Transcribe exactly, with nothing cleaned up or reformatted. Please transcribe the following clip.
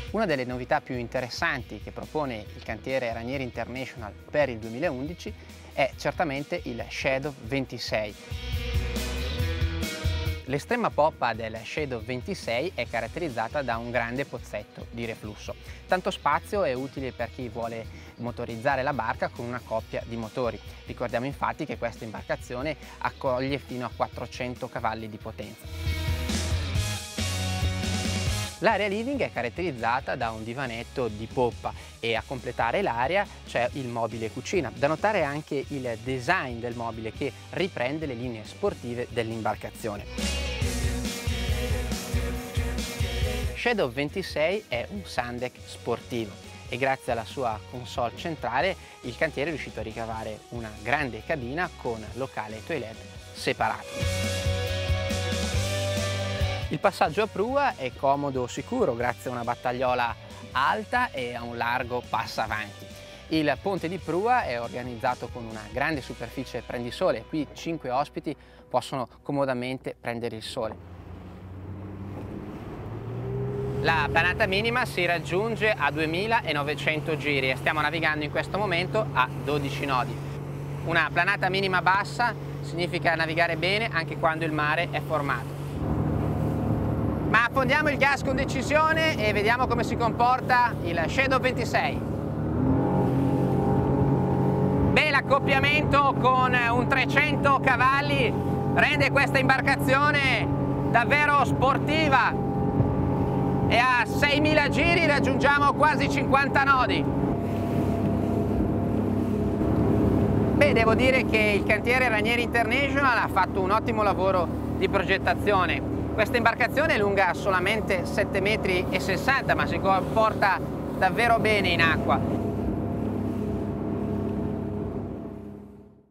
Una delle novità più interessanti che propone il cantiere Ranieri International per il duemilaundici è certamente il Shadow ventisei. L'estrema poppa del Shadow ventisei è caratterizzata da un grande pozzetto di reflusso. Tanto spazio è utile per chi vuole motorizzare la barca con una coppia di motori. Ricordiamo infatti che questa imbarcazione accoglie fino a quattrocento cavalli di potenza. L'area living è caratterizzata da un divanetto di poppa e a completare l'area c'è il mobile cucina. Da notare anche il design del mobile che riprende le linee sportive dell'imbarcazione. Shadow ventisei è un sundeck sportivo e grazie alla sua console centrale il cantiere è riuscito a ricavare una grande cabina con locale e toilet separato. Il passaggio a prua è comodo e sicuro grazie a una battagliola alta e a un largo passavanti. Il ponte di prua è organizzato con una grande superficie prendisole, qui cinque ospiti possono comodamente prendere il sole. La planata minima si raggiunge a duemilanovecento giri e stiamo navigando in questo momento a dodici nodi. Una planata minima bassa significa navigare bene anche quando il mare è formato. Ma affondiamo il gas con decisione e vediamo come si comporta il Shadow ventisei. Beh, l'accoppiamento con un trecento cavalli rende questa imbarcazione davvero sportiva e a seimila giri raggiungiamo quasi cinquanta nodi. Beh, devo dire che il cantiere Ranieri International ha fatto un ottimo lavoro di progettazione. Questa imbarcazione è lunga solamente sette virgola sessanta metri, ma si comporta davvero bene in acqua